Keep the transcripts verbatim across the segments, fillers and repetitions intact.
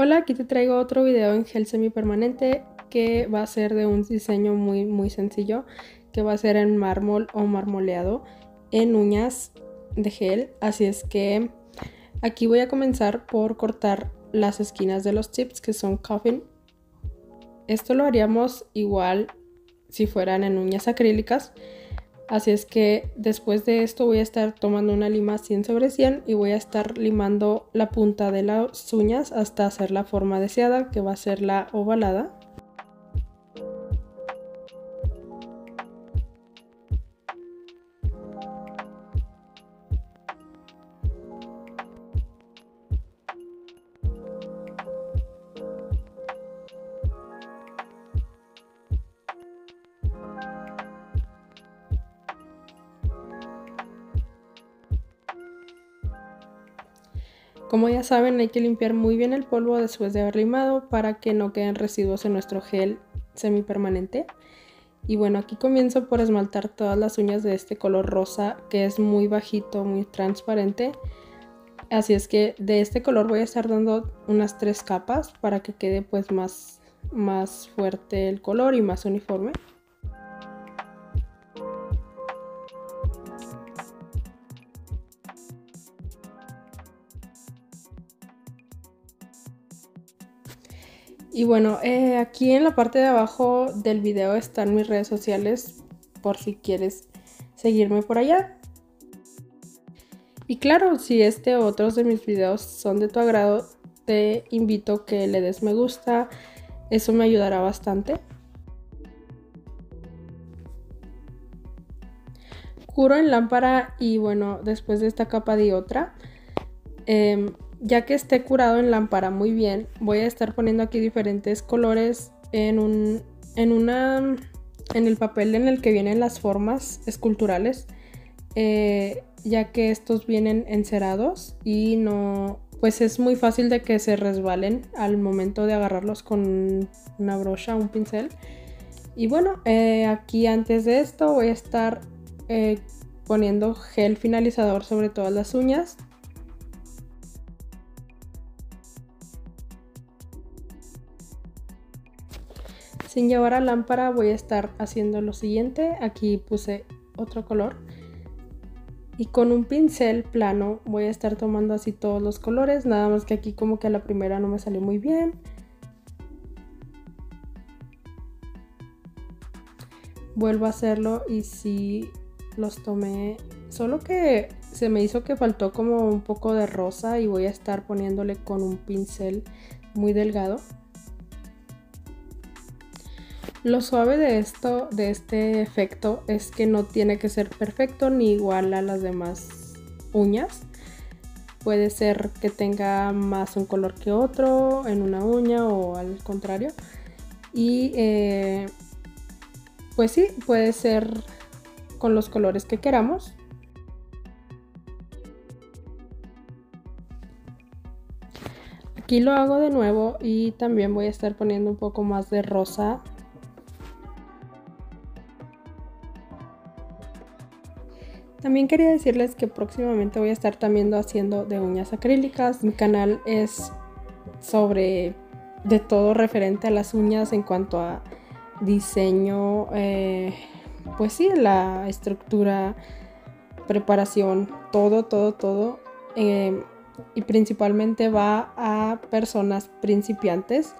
Hola, aquí te traigo otro video en gel semipermanente que va a ser de un diseño muy muy sencillo, que va a ser en mármol o marmoleado en uñas de gel. Así es que aquí voy a comenzar por cortar las esquinas de los tips, que son coffin. Esto lo haríamos igual si fueran en uñas acrílicas. Así es que después de esto voy a estar tomando una lima cien sobre cien y voy a estar limando la punta de las uñas hasta hacer la forma deseada, que va a ser la ovalada. Como ya saben, hay que limpiar muy bien el polvo después de haber limado para que no queden residuos en nuestro gel semipermanente. Y bueno, aquí comienzo por esmaltar todas las uñas de este color rosa, que es muy bajito, muy transparente. Así es que de este color voy a estar dando unas tres capas para que quede pues más, más fuerte el color y más uniforme. Y bueno, eh, aquí en la parte de abajo del video están mis redes sociales por si quieres seguirme por allá. Y claro, si este o otros de mis videos son de tu agrado, te invito a que le des me gusta, eso me ayudará bastante. Curo en lámpara y bueno, después de esta capa di otra. Eh, ya que esté curado en lámpara muy bien, voy a estar poniendo aquí diferentes colores en un en una en el papel en el que vienen las formas esculturales, eh, ya que estos vienen encerados y no, pues es muy fácil de que se resbalen al momento de agarrarlos con una brocha o un pincel. Y bueno, eh, aquí antes de esto voy a estar eh, poniendo gel finalizador sobre todas las uñas. Sin llevar a lámpara voy a estar haciendo lo siguiente. Aquí puse otro color y con un pincel plano voy a estar tomando así todos los colores, nada más que aquí como que a la primera no me salió muy bien. Vuelvo a hacerlo y sí los tomé, solo que se me hizo que faltó como un poco de rosa y voy a estar poniéndole con un pincel muy delgado. Lo suave de esto, de este efecto, es que no tiene que ser perfecto ni igual a las demás uñas. Puede ser que tenga más un color que otro en una uña o al contrario. Y eh, pues sí, puede ser con los colores que queramos. Aquí lo hago de nuevo y también voy a estar poniendo un poco más de rosa. También quería decirles que próximamente voy a estar también haciendo de uñas acrílicas. Mi canal es sobre de todo referente a las uñas en cuanto a diseño, eh, pues sí, la estructura, preparación, todo, todo, todo. Eh, y principalmente va a personas principiantes.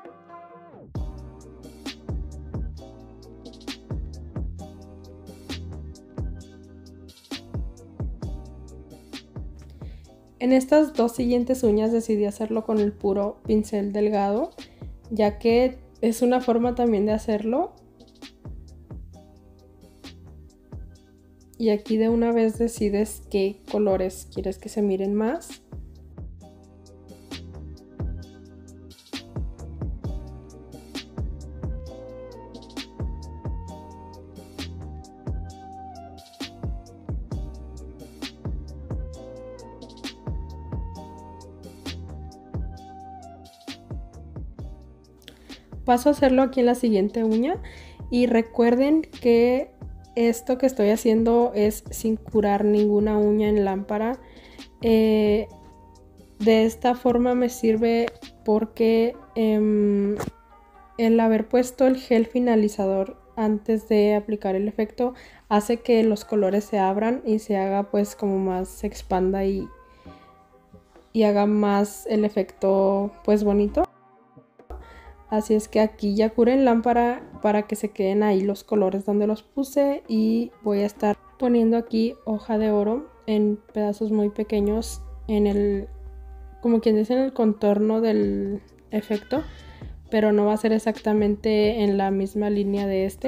En estas dos siguientes uñas decidí hacerlo con el puro pincel delgado, ya que es una forma también de hacerlo. Y aquí de una vez decides qué colores quieres que se miren más. Paso a hacerlo aquí en la siguiente uña y recuerden que esto que estoy haciendo es sin curar ninguna uña en lámpara. Eh, De esta forma me sirve porque eh, el haber puesto el gel finalizador antes de aplicar el efecto hace que los colores se abran y se haga pues como más, se expanda y, y haga más el efecto pues bonito. Así es que aquí ya curé en lámpara para que se queden ahí los colores donde los puse, y voy a estar poniendo aquí hoja de oro en pedazos muy pequeños en el, como quien dice, en el contorno del efecto, pero no va a ser exactamente en la misma línea de este.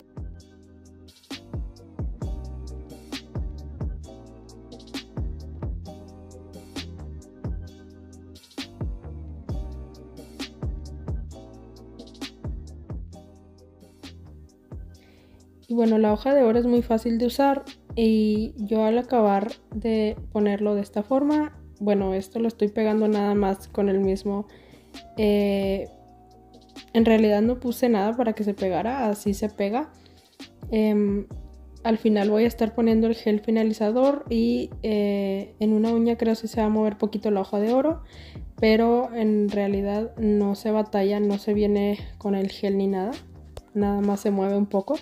Y bueno, la hoja de oro es muy fácil de usar, y yo al acabar de ponerlo de esta forma, bueno, esto lo estoy pegando nada más con el mismo, eh, en realidad no puse nada para que se pegara, así se pega. Eh, al final voy a estar poniendo el gel finalizador y eh, en una uña creo que se va a mover poquito la hoja de oro, pero en realidad no se batalla, no se viene con el gel ni nada, nada más se mueve un poco.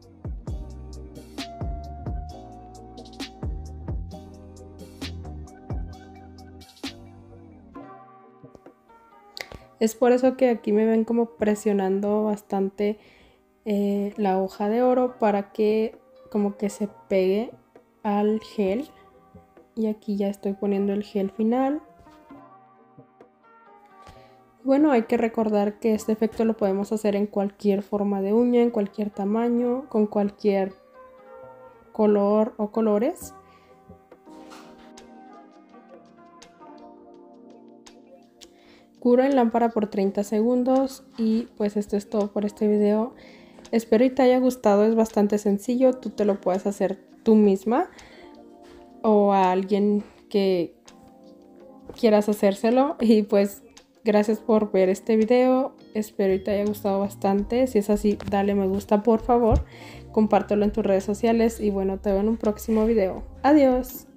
Es por eso que aquí me ven como presionando bastante eh, la hoja de oro para que como que se pegue al gel. Y aquí ya estoy poniendo el gel final. Bueno, hay que recordar que este efecto lo podemos hacer en cualquier forma de uña, en cualquier tamaño, con cualquier color o colores. Curo en lámpara por treinta segundos y pues esto es todo por este video. Espero y te haya gustado, es bastante sencillo, tú te lo puedes hacer tú misma o a alguien que quieras hacérselo. Y pues gracias por ver este video, espero y te haya gustado bastante. Si es así, dale me gusta por favor, compártelo en tus redes sociales y bueno, te veo en un próximo video. Adiós.